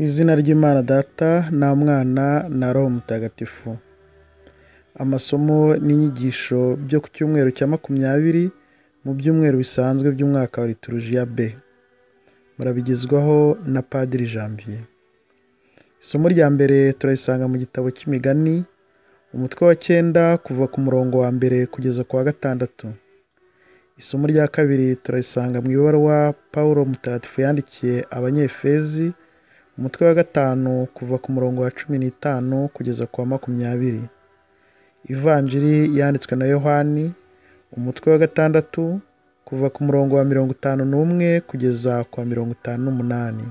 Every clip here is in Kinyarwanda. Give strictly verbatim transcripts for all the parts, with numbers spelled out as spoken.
izina ry'Imana Data na Mwana na Roho Mutagatifu. Amasomo n'inyigisho byo ku cyumweru cya makumyabiri mu byumweru bisanzwe by'umwaka wa Liturujia B. Murabigezwaho na Padiri Janvier. Isomo rya mbere turayisanga mu gitabo cy'imigani, umutwe wa cyenda kuva ku murongo wa mbere kugeza ku wa gatandatu. Isomo rya kabiri turayisanga mu ibaruwa Pawulo Mutagatifu yandikiye Abanyefezi, umutwe wa gatanu kuva ku murongo wa cumi n'itanu kugeza ku wa makumyabiri. Ivanjiri yanditswe na Yohani, umutwe wa gatandatu kuva ku murongo wa mirongo itanu n'umwe kugeza ku wa mirongo itanu n'umunani.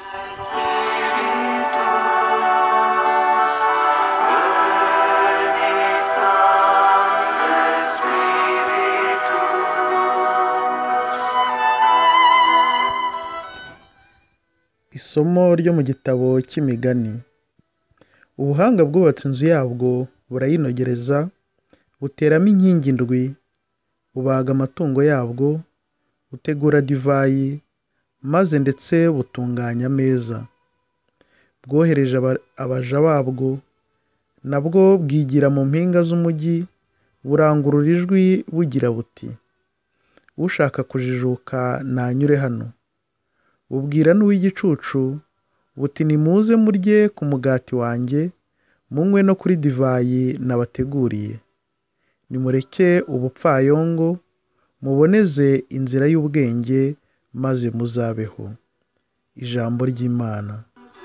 Isomo ryo mu gitabo cy'imigani. Ubuhanga bwubatse inzu yabwo burayinogereza, buteramo inkingi ndwi, bubaga amatungo yabwo, butegura divayi, maze ndetse butunganya ameza. Bwohereje abaja babwo, nabwo bwigira mu mpinga z'umujyi, burangurura ijwi bugira buti: ushaka kujijuka nanyure hano. Bubwira n'uw'igicucu buti: nimuze murye ku mugati wanjye, munywe no kuri divayi nabateguriye. Nimureke ubupfayongo, muboneze inzira y'ubwenge, maze muzabeho. Ijambo ry'Imana.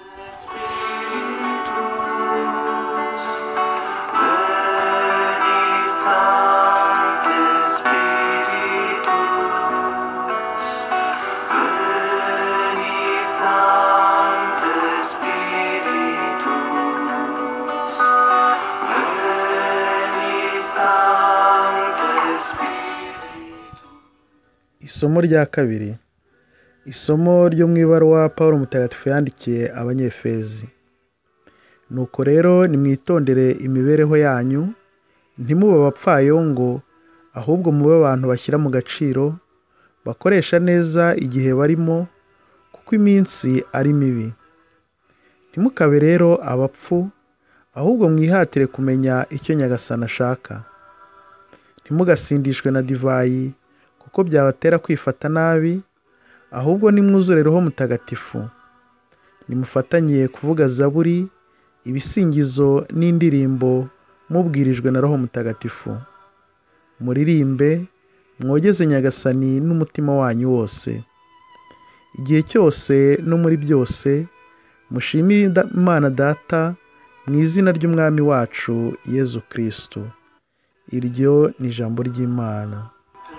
Isomo rya kabiri. Isomo ryo mu ibaruwa Pawulo Mutagatifu yandikiye Abanyefezi. Nuko rero nimwitondere imibereho yanyu, ntimube abapfayongo, ahubwo mube abantu bashyira mu gaciro, bakoresha neza igihe barimo, kuko iminsi ari mibi. Ntimukabe rero abapfu, ahubwo mwihatire kumenya icyo Nyagasani ashaka. Ntimugasindishwe na divayi, kuko byabatera kwifata nabi, ahubwo nimwuzure Roho Mutagatifu. Nimufatanye kuvuga zaburi, ibisingizo n'indirimbo mubwirijwe na Roho Mutagatifu. Muririmbe, mwogeze Nyagasani n'umutima wanyu wose. Igihe cyose no muri byose, mushimire Imana Data mu izina ry'Umwami wacu Yezu Kristo. Iryo ni ijambo ry'Imana.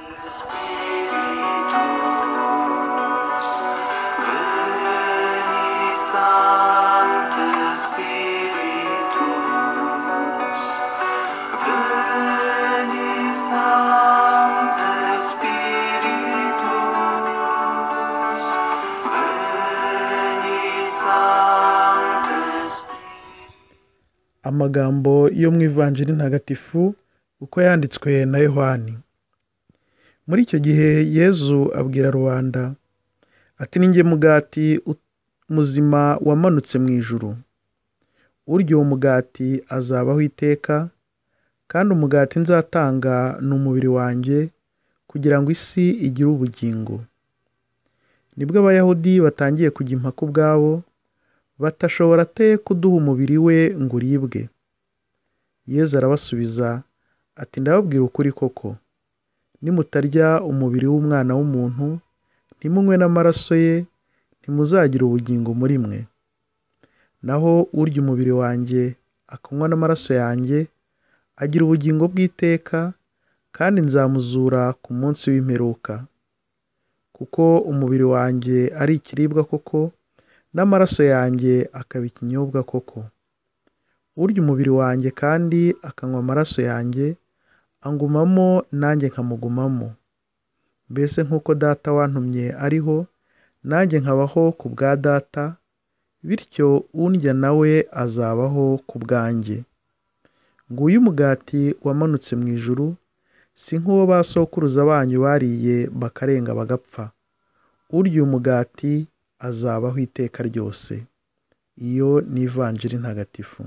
Amagambo yo mu Ivanjiri ntagatifu uko yanditswe na Yohani. Muri icyo gihe Yezu abwira rubanda ati: ninjye mugati muzima wamanutse mu ijuru. Urya uwo mugati azabaho iteka, kandi umugati nzatanga ni umubiri wanjye, kugira ngo isi igire ubugingo. Nibwo Abayahudi batangiye kujya impaka ubwabo, batashobora te kuduha umubiri we ngo uribwe. Yezu arabasubiza ati: ndababwira ukuri koko, nimutarya umubiri w'Umwana w'umuntu, ntimunywe n'amaraso ye, ntimuzagira ubugingo muri mwe. Naho urya umubiri wanjye akanywa n'amaraso yanjye, agira ubugingo bw'iteka, kandi nzamuzura ku munsi w'imperuka. Kuko umubiri wanjye ari ikiribwa koko, n'amaraso yanjye akaba ikinyobwa koko. Urya umubiri wanjye kandi akanywa amaraso yanjye, angumamo nanjye nkamugumamo. Mbese nk'uko Data wantumye ariho, nanjye nkabaho ku bwa Data, bityo undya nawe azabaho ku bwanjye. Nguyu umugati wamanutse mu ijuru, si nk'uwo ba sokuruza banyu bariye bakarenga bagapfa. Urya umugati azabaho iteka ryose. iyo ni ivanjiri ntagatifu.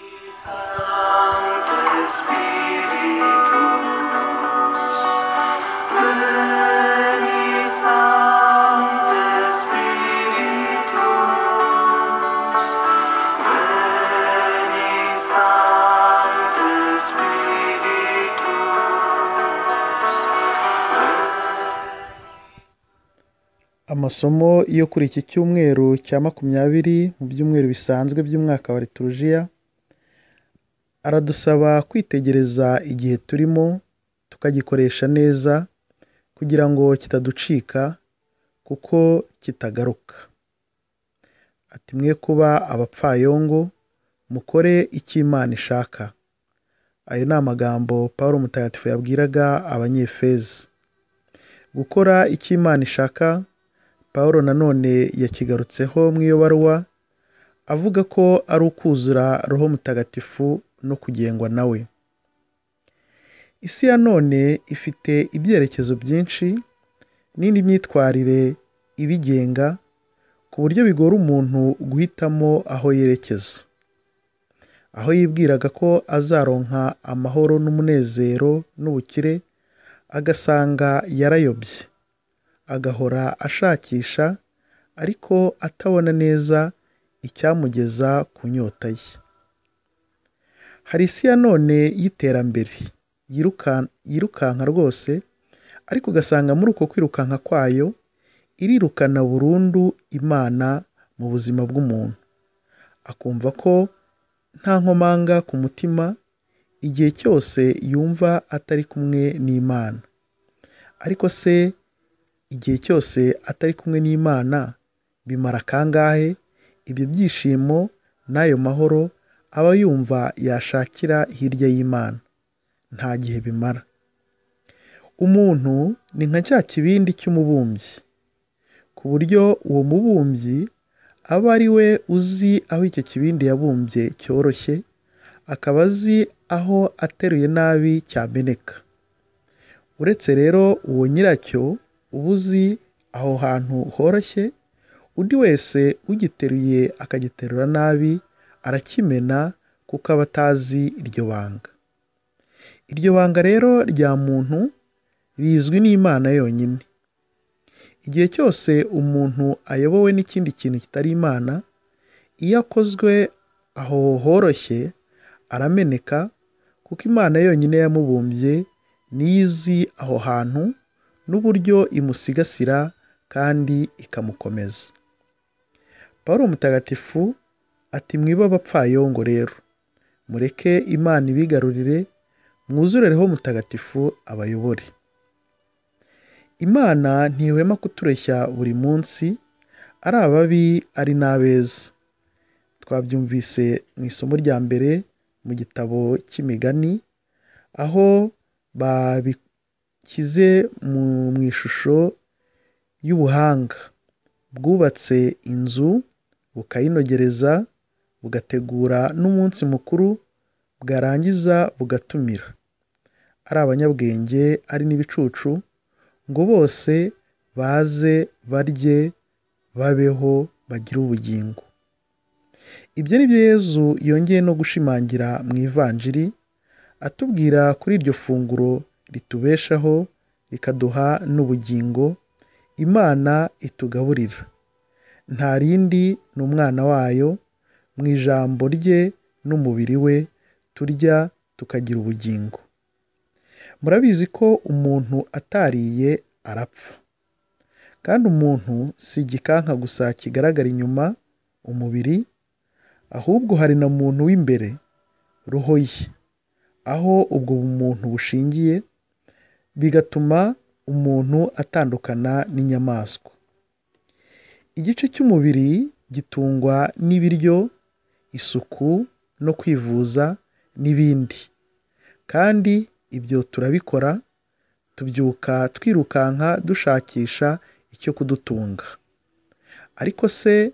Amasomo yo kuri iki cyumweru cya makumyabiri mu byumweru bisanzwe by'umwaka wa liturujia aradusaba kwitegereza igihe turimo tukagikoresha neza kugira ngo kitaducika kuko kitagaruka. Ati mwe kuba abapfayongo mukore icyo Imana ishaka. Ayo ni amagambo Pawulo mutagatifu yabwiraga abanyefezi. Gukora icyo Imana ishaka Pawulo nanone yakigarutseho mu iyo baruwa avuga ko ari ukuzura Roho Mutagatifu no kugengwa nawe. Isi ya none ifite ibyerekezo byinshi n'indi myitwarire ibigenga ku buryo bigora umuntu guhitamo aho yerekeza. Aho yibwiraga ko azaronka amahoro n'umunezero n'ubukire agasanga yarayobye, agahora ashakisha ariko atabona neza icyamugeza ku nyota ye. Hari isi ya none y'iterambere yirukanka rwose, ariko ugasanga muri uko kwirukanka kwayo irirukana burundu Imana mu buzima bw'umuntu. Akumva ko nta nkomanga ku mutima igihe cyose yumva atari kumwe n'Imana. Ariko se igihe cyose atari kumwe n'Imana bimara kangahe ibyo byishimo n'ayo mahoro aba yumva yashakira hirya y'Imana? Nta gihe bimara. Umuntu ni nka cya kibindi cy'umubumbyi, ku buryo uwo mubumbyi aba ari we uzi aho icyo kibindi yabumbye cyoroshye, akaba azi aho ateruye nabi cyameneka. Uretse rero uwo nyiracyo uba uzi aho hantu horoshye, undi wese ugiteruye akagiterura nabi arakimena kuko aba atazi iryo banga. Iryo banga rero rya muntu rizwi n'Imana yonyine. Igihe cyose umuntu ayobowe n'ikindi kintu kitari Imana, iyo akozwe aho horoshye arameneka kuko Imana yonyine yamubumbye niyo izi aho hantu n'uburyo imusigasira kandi ikamukomeza. Pawulo mutagatifu ati mwiba abapfayongo rero mureke Imana ibigarurire, mwuzurereho mutagatifu abayobore. Imana ntihwema kutureshya buri munsi, ari ababi ari n'abeza. Twabyumvise mu isomo rya mbere mu gitabo cy'imigani, aho babishyize mu ishusho y'ubuhanga. Bwubatse inzu bukayinogereza, bugategura n'umunsi mukuru, bwarangiza bugatumira ari abanyabwenge ari n'ibicucu ngo bose baze barye babeho bagire ubugingo. Ibyo ni byo Yezu yongeye no gushimangira mu ivanjiri, atubwira kuri iryo funguro ritubeshaho rikaduha n'ubugingo Imana itugaburira. Nta rindi ni umwana wayo, mu ijambo rye n'umubiri we turya tukagira ubugingo. Murabizi ko umuntu atariye arapfa. Kandi umuntu si igikanka gusa kigaragara inyuma, umubiri, ahubwo hari na muntu w'imbere, roho ye, aho ubwo bumuntu bushingiye, bigatuma umuntu atandukana n'inyamaswa. Igice cy'umubiri gitungwa n'ibiryo, isuku no kwivuza n'ibindi. Kandi ibyo turabikora, tubyuka twirukanka dushakisha icyo kudutunga. Ariko se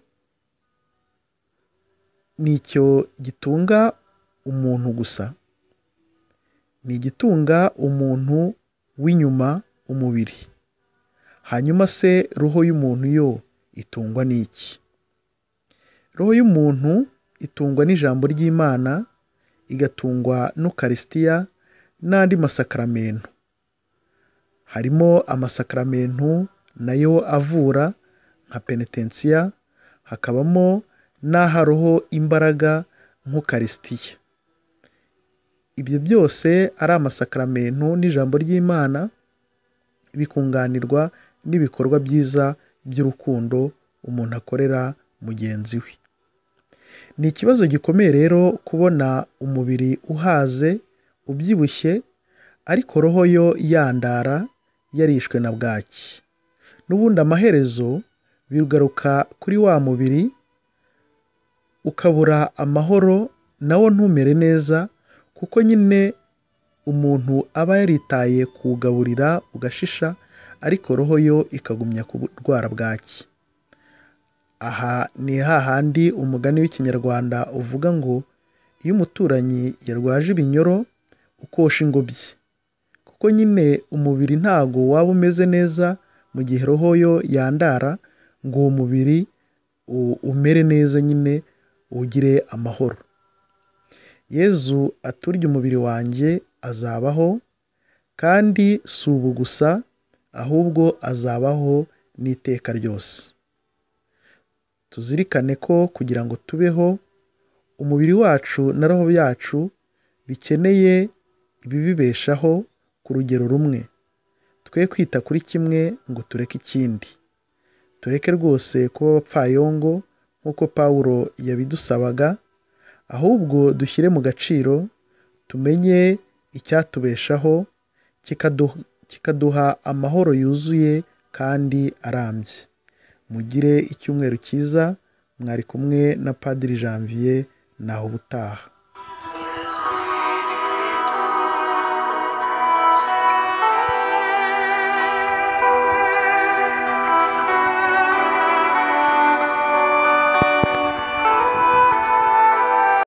ni icyo gitunga umuntu gusa? Ni igitunga umuntu w'inyuma, umubiri. Hanyuma se roho y'umuntu yo itungwa n'iki? roho y'umuntu itungwa n'ijambo ry'Imana, igatungwa n'ukarisitiya n'andi masakaramentu. Harimo amasakaramentu nayo avura nka penetensiya, hakabamo n'aharoho imbaraga nk'ukarisitiya. Ibyo byose ari amasakaramentu n'ijambo ry'Imana bikunganirwa n'ibikorwa byiza by'urukundo umuntu akorera mugenzi we. Ni ikibazo gikomeye rero kubona umubiri uhaze, ubyibushye, ariko roho yo yandara yarishwe na bwaki. N'ubundi amaherezo bigaruka kuri wa mubiri, ukabura amahoro nawo ntumere neza, kuko nyine umuntu aba yaritaye kuwugaburira ugashisha, ariko roho yo ikagumya kurwara bwaki. Aha ni hahandi umugani w'ikinyarwanda uvuga ngo iyo umuturanyi yarwaje ibinyoro ukosha ingobyi, kuko nyine umubiri ntago waba umeze neza mu gihe roho yo yandara ngo uwo mubiri umere neza, nyine ugire amahoro. Yezu aturya umubiri wanjye azabaho, kandi si ubu gusa ahubwo azabaho n'iteka ryose. Tuzirikane ko kugira ngo tubeho, umubiri wacu na roho yacu bikeneye ibibibeshaho ku rugero rumwe. Twe kwita kuri kimwe ngo tureke ikindi. Tureke rwose kuba abapfayongo nk'uko Pawulo yabidusabaga, ahubwo dushyire mu gaciro, tumenye icyatubeshaho kikaduha amahoro yuzuye kandi arambye. Mugire icyumweru cyiza. Mwari kumwe na Padiri Janvier, naho ubutaha.